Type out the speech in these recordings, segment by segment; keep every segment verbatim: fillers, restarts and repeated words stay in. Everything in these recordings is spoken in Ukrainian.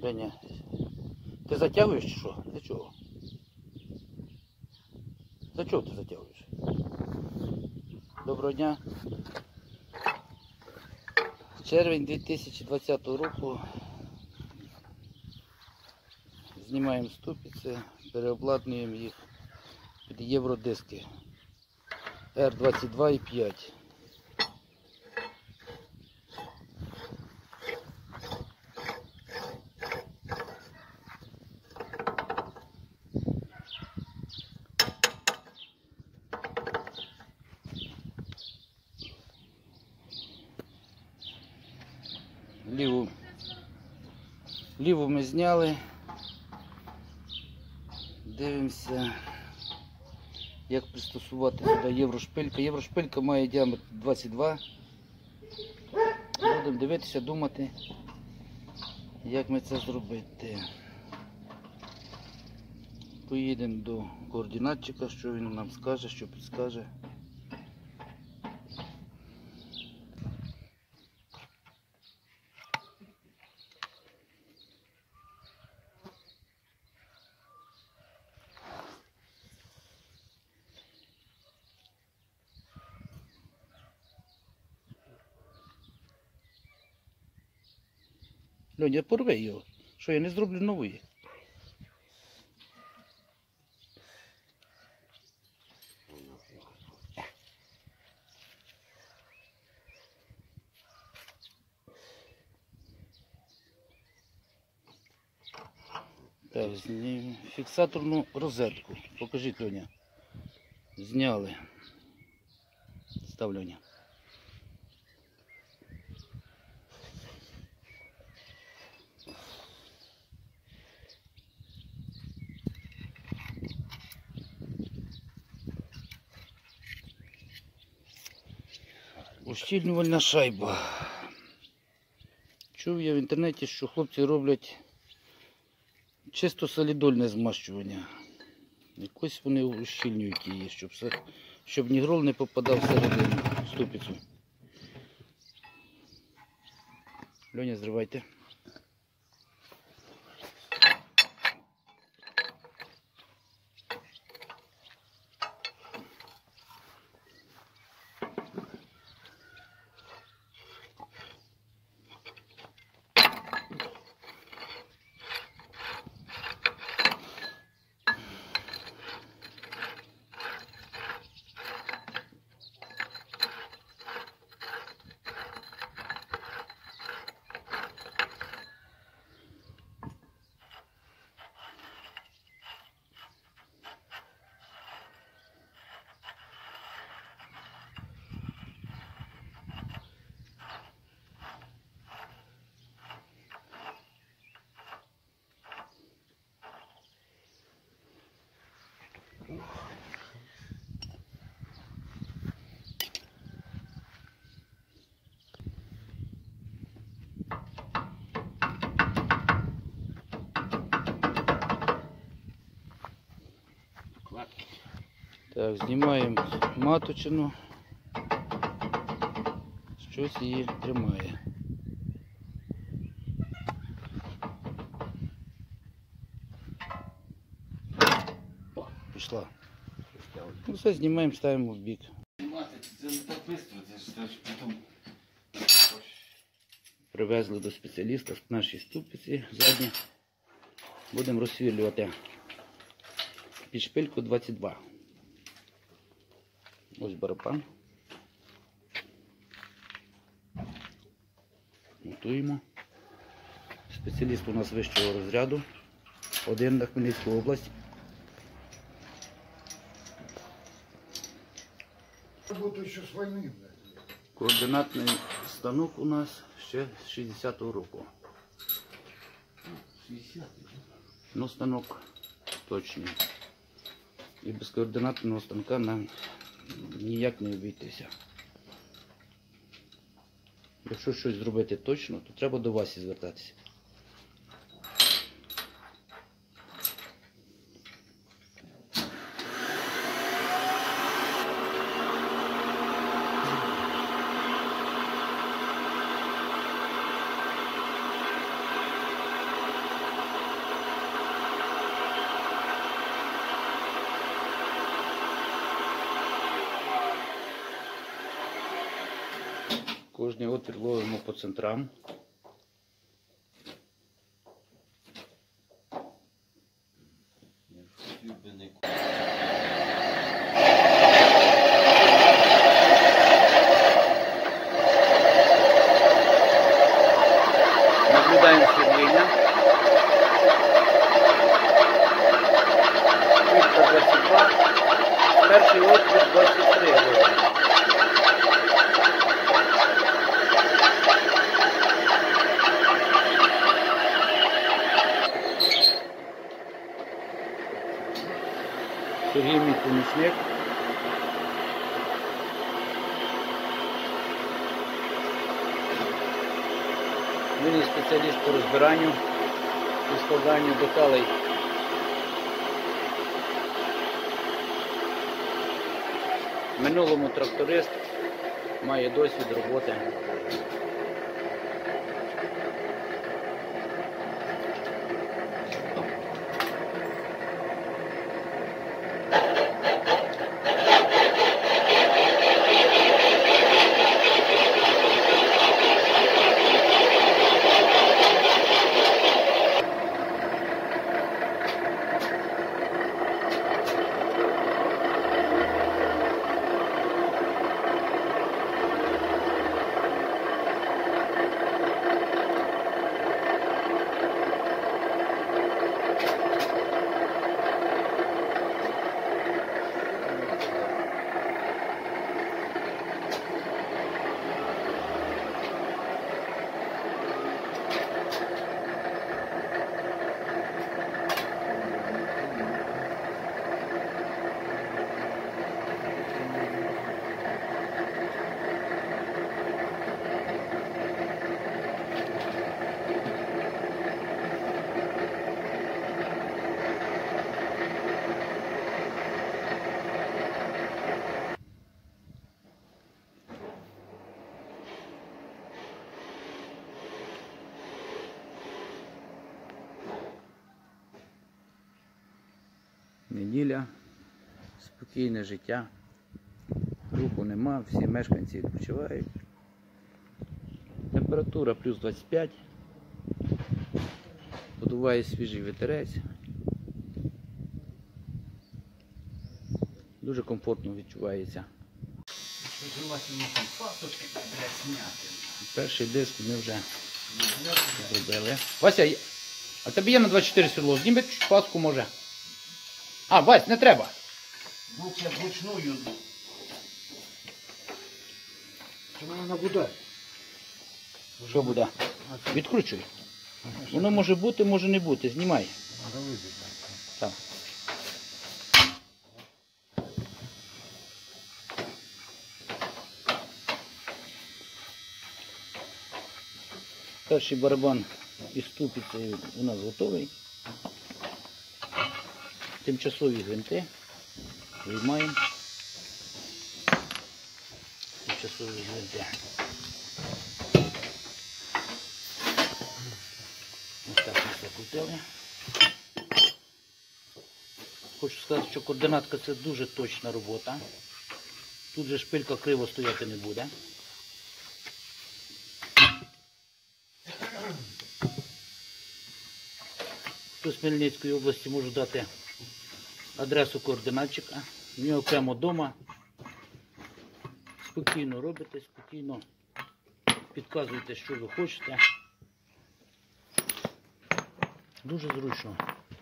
Леня, ти затягуєш чи що? Для чого? За чого ти затягуєш? Доброго дня. Червень дві тисячі двадцятого року. Знімаємо ступиці, переобладнуємо їх під євродиски Р двадцять два і п'ять. Ліву, ліву ми зняли. Дивимося, як пристосувати сюди єврошпилька. Єврошпилька має діаметр двадцять два. Будемо дивитися, думати, як ми це зробити. Поїдемо до координатчика, що він нам скаже, що підскаже. Льоня, порви його. Що, я не зроблю нової? Так, знімемо фіксаторну розетку. Покажіть, Льоня. Зняли. Став, Льоня. Ущільнювальна шайба. Чув я в інтернеті, що хлопці роблять чисто солідольне змащування. Якось вони ущільнюють її, щоб, щоб нігрол не попадав всередину ступицю. Льоня, зривайте. Так, знімаємо маточину, щось її тримає. О, пішла. Ну все, знімаємо, ставимо в бік. Це не так швидко, це ж потім. Привезли до спеціаліста наші ступиці задні. Будемо розсвірлювати під шпильку двадцять два. Ось барабан. Готуємо. Спеціаліст у нас вищого розряду. Один на Хмельницьку область. Координатний станок у нас ще з шістдесятого року. Ну, станок точний. І без координатного станка нам ніяк не обійтися. Якщо щось зробити точно, то треба до Васі звертатися. Кожний отвір ловимо по центрам. Наблюдаємо світління. двадцять два. Перший отвір двадцять три ловимо. Сергій мій помічник. Він є спеціаліст по розбиранню і складанню деталей. В минулому тракторист, має досвід роботи. Неділя, спокійне життя, руху нема, всі мешканці відпочивають. Температура плюс двадцять п'ять, подуває свіжий вітерець. Дуже комфортно відчувається. Перший диск ми вже зробили. Вася, а тебе є на двадцять чотири сідло? Зніми паску може. А, Вась, не треба. Ну, це вручную. Це вона буде. Що буде? Відкручуй. Воно може бути, може не бути. Знімай. Так. Перший барабан із ступицею у нас готовий. Тимчасові гвинти виймаємо. Тимчасові гвинти. Ось так ми закрутили. Хочу сказати, що координатка це дуже точна робота. Тут же шпилька криво стояти не буде. Хто з Хмельницької області, можу дати адресу координатчика. В нього прямо вдома. Спокійно робите, спокійно підказуєте, що ви хочете. Дуже зручно.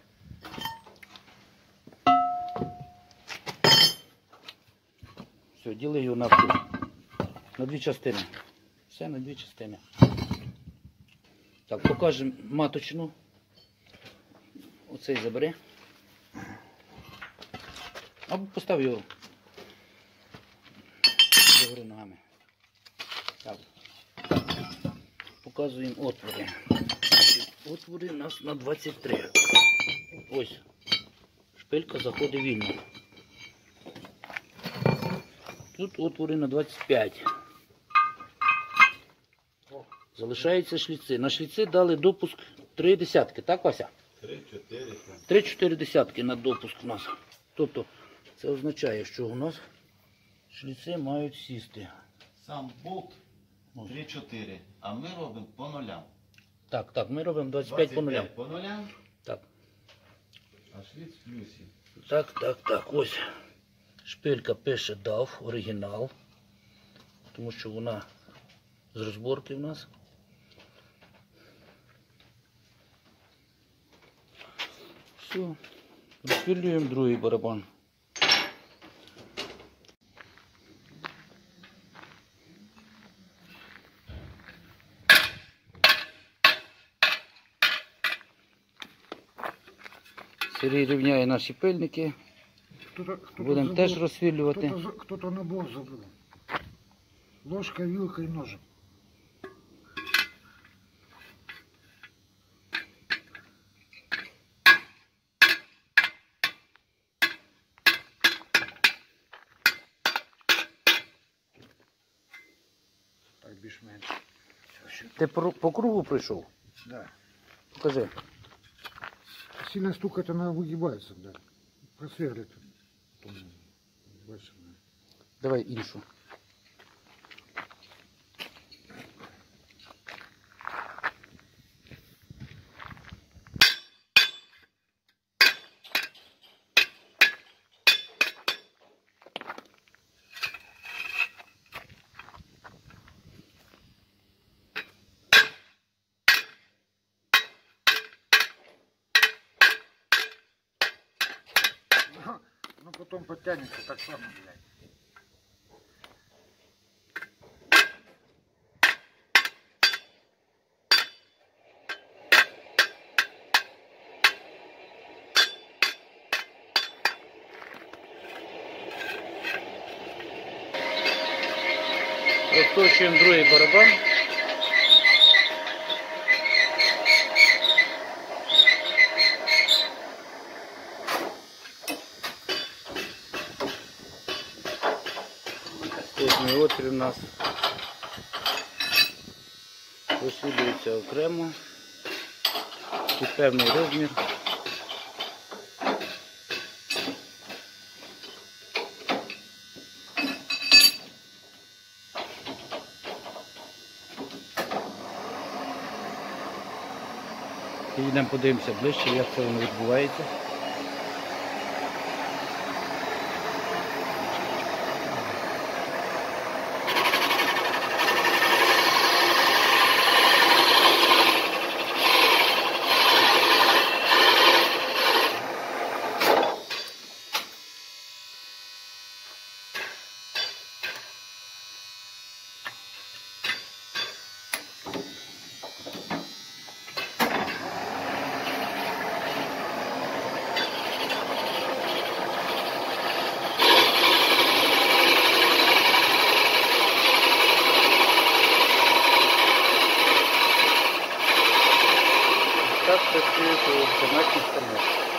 Все, діли його навпіл. На дві частини. Все на дві частини. Так, покажемо маточну. Оцей забери. Або постав його догори ногами. Так. Показуємо отвори. Отвори у нас на двадцять три. Ось. Шпилька заходить вільно. Тут отвори на двадцять п'ять. Залишаються шліци. На шліци дали допуск три десятки, так, Вася? три-чотири. три-чотири десятки на допуск у нас. Тобто це означає, що у нас шліци мають сісти. Сам болт три-чотири. А ми робимо по нулям. Так, так, ми робимо двадцять п'ять по нулям. по нулям, Так. а шліц в плюсі. Так, так, так, ось. Шпилька пише дав, оригінал. Тому що вона з розборки в нас. Все. Розпилюємо другий барабан. Сергій рівняє наші пильники. Кто-то, кто-то Будемо забыл- теж розсвітлювати. Кто-то, за- кто-то набор забыл. Ложка, вилка и ножик. Так, більш-менш. Всё, Ти по, по кругу прийшов? Да. Покажи. Сильно стукать, она выгибается, да. Просверлит. Потом дальше, да. Давай іншу. Ну потом подтянется так само, блядь. Розточуємо другий барабан. Кожний отвір у нас розсвітлюється окремо під певний розмір. І йдемо подивимося ближче, як це воно відбувається. Так працює автоматний станок.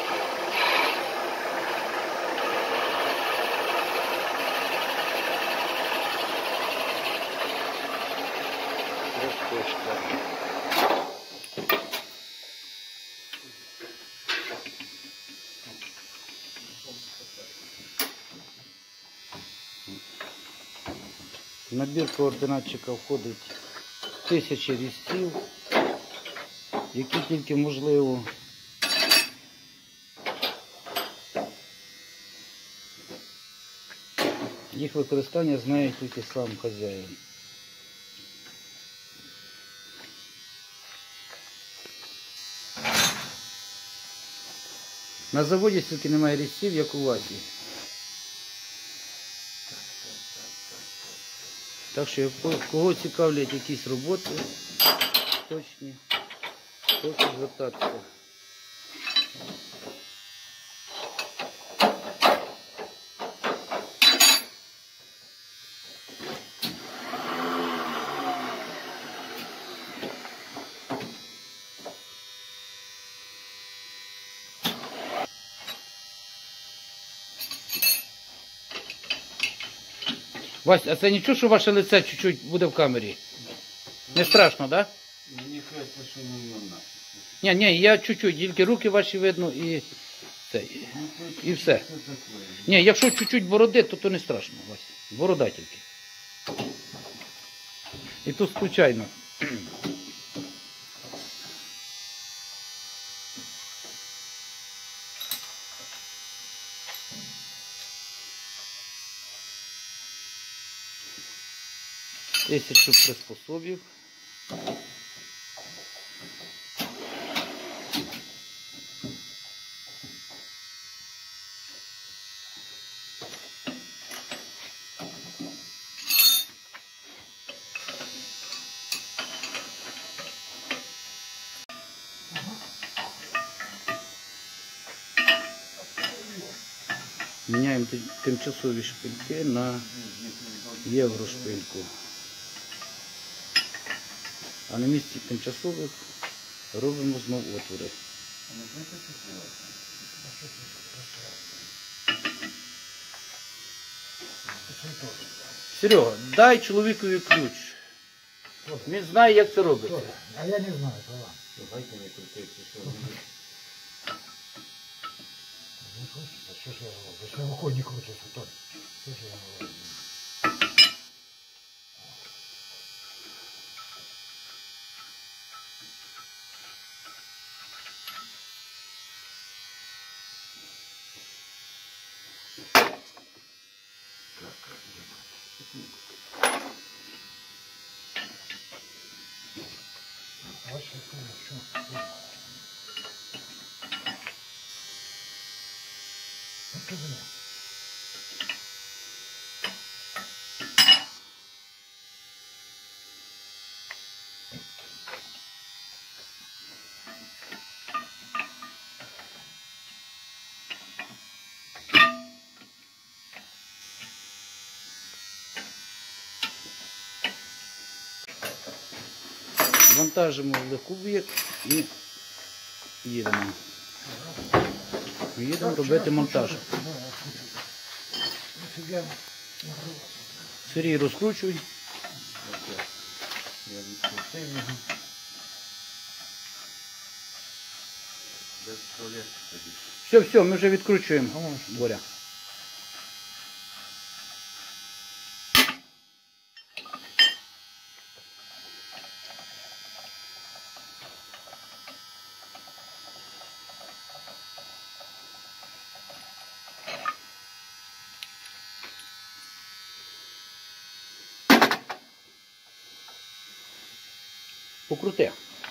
Розточка. В набір координатчика входить тисячі різців, які тільки можливо їх використання знає тільки сам хазяїн. На заводі стільки немає різців, як у Васі. Так що, кого цікавлять якісь роботи точні, прошу звертатися. Вась, а це нічого, що ваше лице чуть-чуть буде в камері? Не страшно, так? Да? Мені кажеться, що не можна. Ні, ні, я чуть-чуть, тільки руки ваші видно і це, і все. Ні, якщо чуть-чуть бороди, то то не страшно, Вась. Борода тільки. І тут случайно. Тисячу приспособів. Міняємо тимчасові шпильки на єврошпильку. А на місці тимчасових робимо знову отвори. Серега, дай чоловікові ключ. Він знає, як це робиться. А я не знаю, права. Давайте не крутити, що Не крутится, что же я говорю? Если рукой не крутится, то что же я говорю? Вот сейчас что? Что за меня? Вантажимо в легковик і їдемо. Їдемо робити монтаж. Сергій, розкручуй. я відкрутив його. Без пролез тоді. Все, все, ми вже відкручуємо. Боря. Покрути.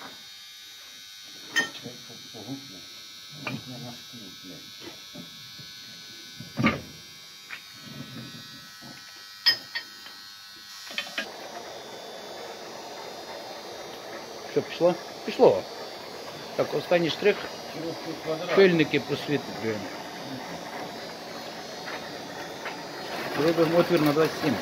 Погубно. Я на склі, блядь. Що, пішло? Пішло. Так, останній штрих. Пильники просвітлюємо. Робимо отвір на двадцять сім.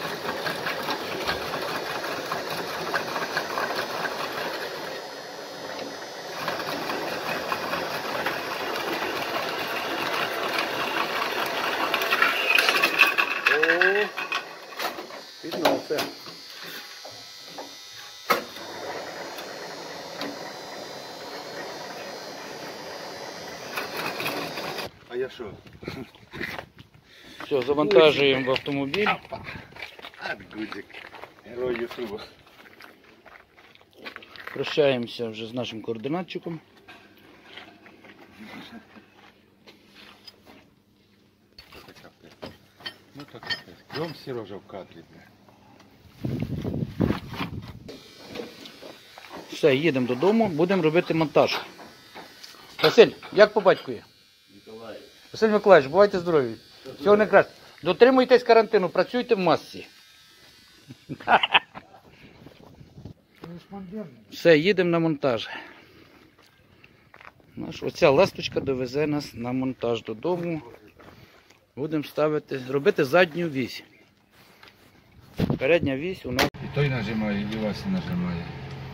О, піднявся. А я що? Все, завантажуємо в автомобіль. А, гудик. Герой Ютуба. Прощаємося вже з нашим координатчиком. Ну так капець. Кром Сережа в кадрі, бля. Все, їдемо додому, будемо робити монтаж. Василь, як по батькові? Ніколай. Василь Миколаївич, бувайте здорові. Всього найкраще. Дотримуйтесь карантину, працюйте в масці. Корреспондент. Все, їдемо на монтаж. Наш, оця ласточка довезе нас на монтаж додому. Будемо ставити, робити задню вісь. Передня вісь у нас. І той нажимає, і Вася нажимає.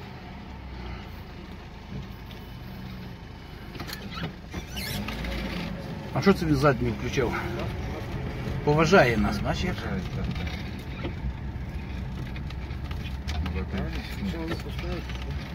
А що це він задню включив? Поважає нас, бачиш? як? Так, так, так. Сначала не пускают.